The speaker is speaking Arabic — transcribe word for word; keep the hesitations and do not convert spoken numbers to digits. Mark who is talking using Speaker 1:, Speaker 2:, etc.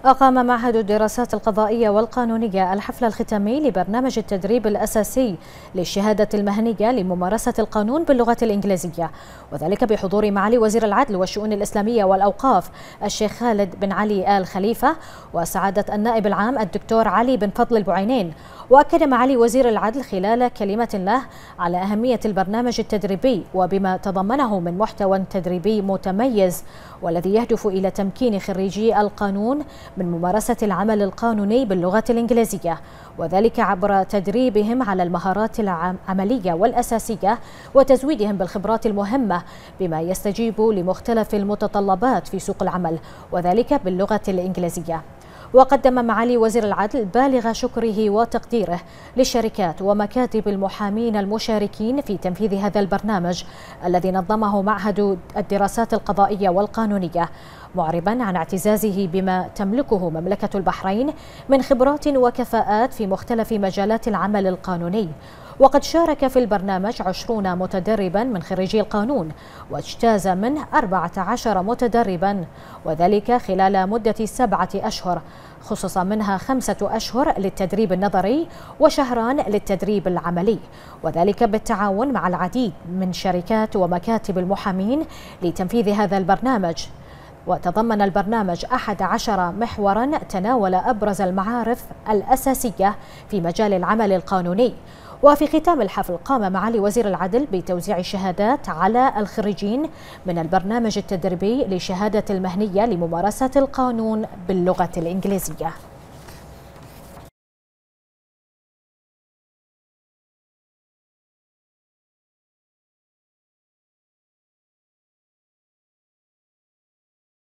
Speaker 1: أقام معهد الدراسات القضائية والقانونية الحفل الختامي لبرنامج التدريب الأساسي للشهادة المهنية لممارسة القانون باللغة الإنجليزية، وذلك بحضور معالي وزير العدل والشؤون الإسلامية والأوقاف الشيخ خالد بن علي آل خليفة وسعادة النائب العام الدكتور علي بن فضل البعينين. وأكد معالي وزير العدل خلال كلمة له على أهمية البرنامج التدريبي وبما تضمنه من محتوى تدريبي متميز، والذي يهدف إلى تمكين خريجي القانون من ممارسة العمل القانوني باللغة الإنجليزية، وذلك عبر تدريبهم على المهارات العملية والأساسية وتزويدهم بالخبرات المهمة بما يستجيب لمختلف المتطلبات في سوق العمل، وذلك باللغة الإنجليزية. وقدم معالي وزير العدل بالغ شكره وتقديره للشركات ومكاتب المحامين المشاركين في تنفيذ هذا البرنامج الذي نظمه معهد الدراسات القضائية والقانونية، معربا عن اعتزازه بما تملكه مملكة البحرين من خبرات وكفاءات في مختلف مجالات العمل القانوني. وقد شارك في البرنامج عشرون متدربا من خريجي القانون، واجتاز منه أربعة عشر متدربا، وذلك خلال مدة سبعة أشهر، خصص منها خمسة أشهر للتدريب النظري وشهران للتدريب العملي، وذلك بالتعاون مع العديد من شركات ومكاتب المحامين لتنفيذ هذا البرنامج. وتضمن البرنامج أحد عشر محورا تناول أبرز المعارف الأساسية في مجال العمل القانوني. وفي ختام الحفل قام معالي وزير العدل بتوزيع شهادات على الخريجين من البرنامج التدريبي لشهادة المهنية لممارسة القانون باللغة الإنجليزية.